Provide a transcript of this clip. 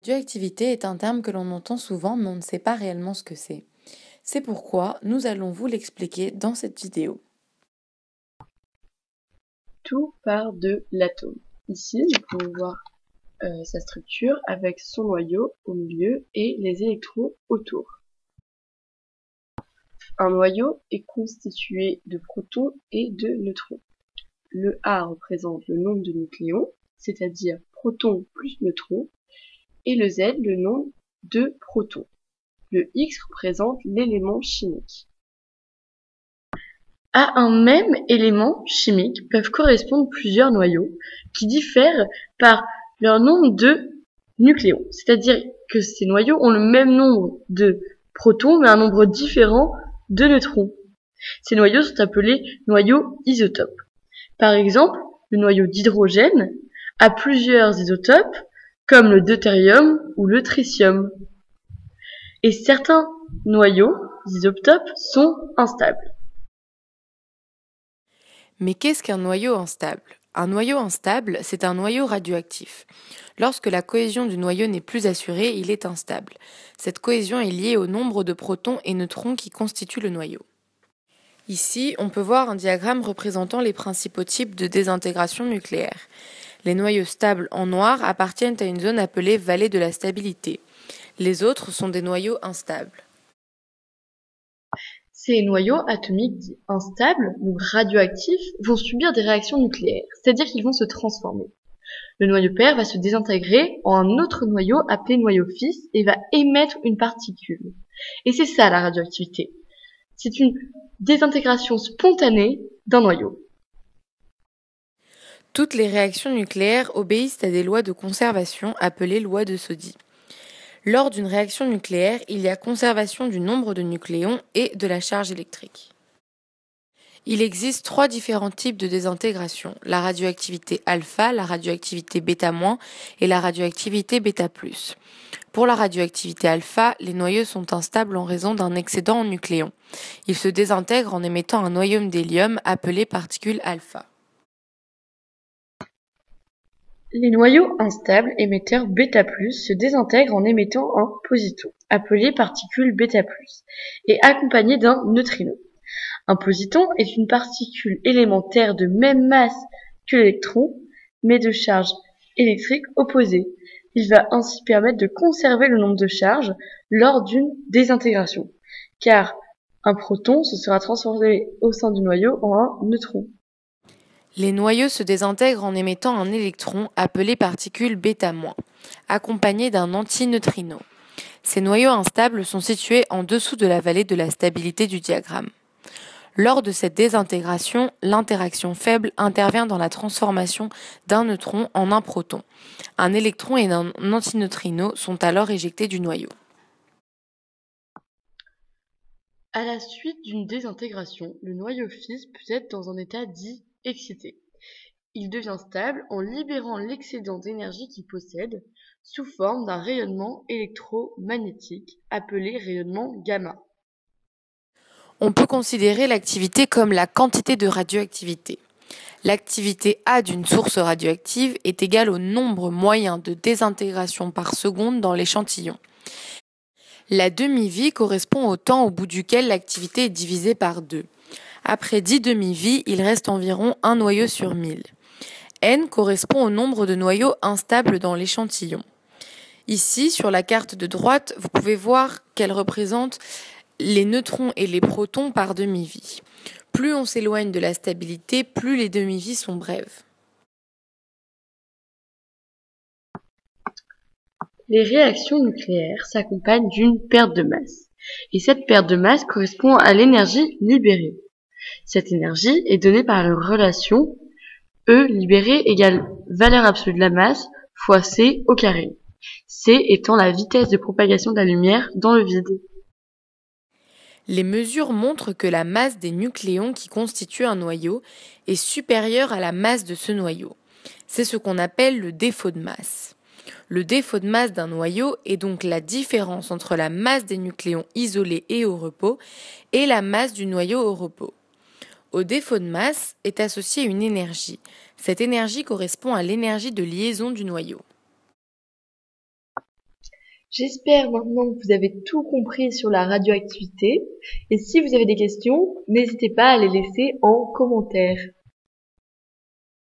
Radioactivité est un terme que l'on entend souvent mais on ne sait pas réellement ce que c'est. C'est pourquoi nous allons vous l'expliquer dans cette vidéo. Tout part de l'atome. Ici, nous pouvons voir sa structure avec son noyau au milieu et les électrons autour. Un noyau est constitué de protons et de neutrons. Le A représente le nombre de nucléons, c'est-à-dire protons plus neutrons, et le Z le nombre de protons. Le X représente l'élément chimique. À un même élément chimique peuvent correspondre plusieurs noyaux qui diffèrent par leur nombre de nucléons. C'est-à-dire que ces noyaux ont le même nombre de protons mais un nombre différent de neutrons. Ces noyaux sont appelés noyaux isotopes. Par exemple, le noyau d'hydrogène a plusieurs isotopes comme le deutérium ou le tritium. Et certains noyaux isotopes sont instables. Mais qu'est-ce qu'un noyau instable ? Un noyau instable, c'est un noyau radioactif. Lorsque la cohésion du noyau n'est plus assurée, il est instable. Cette cohésion est liée au nombre de protons et neutrons qui constituent le noyau. Ici, on peut voir un diagramme représentant les principaux types de désintégration nucléaire. Les noyaux stables en noir appartiennent à une zone appelée vallée de la stabilité. Les autres sont des noyaux instables. Ces noyaux atomiques dits instables, donc radioactifs, vont subir des réactions nucléaires, c'est-à-dire qu'ils vont se transformer. Le noyau père va se désintégrer en un autre noyau appelé noyau fils et va émettre une particule. Et c'est ça la radioactivité. C'est une désintégration spontanée d'un noyau. Toutes les réactions nucléaires obéissent à des lois de conservation appelées lois de Soddy. Lors d'une réaction nucléaire, il y a conservation du nombre de nucléons et de la charge électrique. Il existe 3 différents types de désintégration, la radioactivité alpha, la radioactivité bêta- et la radioactivité bêta+. Pour la radioactivité alpha, les noyaux sont instables en raison d'un excédent en nucléons. Ils se désintègrent en émettant un noyau d'hélium appelé particule alpha. Les noyaux instables émetteurs bêta+, se désintègrent en émettant un positon, appelé particule bêta+, et accompagné d'un neutrino. Un positon est une particule élémentaire de même masse que l'électron, mais de charge électrique opposée. Il va ainsi permettre de conserver le nombre de charges lors d'une désintégration, car un proton se sera transformé au sein du noyau en un neutron. Les noyaux se désintègrent en émettant un électron appelé particule bêta-, accompagné d'un antineutrino. Ces noyaux instables sont situés en dessous de la vallée de la stabilité du diagramme. Lors de cette désintégration, l'interaction faible intervient dans la transformation d'un neutron en un proton. Un électron et un antineutrino sont alors éjectés du noyau. À la suite d'une désintégration, le noyau fils peut être dans un état dit excité. Il devient stable en libérant l'excédent d'énergie qu'il possède sous forme d'un rayonnement électromagnétique appelé rayonnement gamma. On peut considérer l'activité comme la quantité de radioactivité. L'activité A d'une source radioactive est égale au nombre moyen de désintégration par seconde dans l'échantillon. La demi-vie correspond au temps au bout duquel l'activité est divisée par 2. Après 10 demi-vies, il reste environ un noyau sur 1000. N correspond au nombre de noyaux instables dans l'échantillon. Ici, sur la carte de droite, vous pouvez voir qu'elle représente les neutrons et les protons par demi-vie. Plus on s'éloigne de la stabilité, plus les demi-vies sont brèves. Les réactions nucléaires s'accompagnent d'une perte de masse, et cette perte de masse correspond à l'énergie libérée. Cette énergie est donnée par la relation E libéré égale valeur absolue de la masse fois C au carré. C étant la vitesse de propagation de la lumière dans le vide. Les mesures montrent que la masse des nucléons qui constituent un noyau est supérieure à la masse de ce noyau. C'est ce qu'on appelle le défaut de masse. Le défaut de masse d'un noyau est donc la différence entre la masse des nucléons isolés et au repos et la masse du noyau au repos. Au défaut de masse est associée une énergie. Cette énergie correspond à l'énergie de liaison du noyau. J'espère maintenant que vous avez tout compris sur la radioactivité. Et si vous avez des questions, n'hésitez pas à les laisser en commentaire.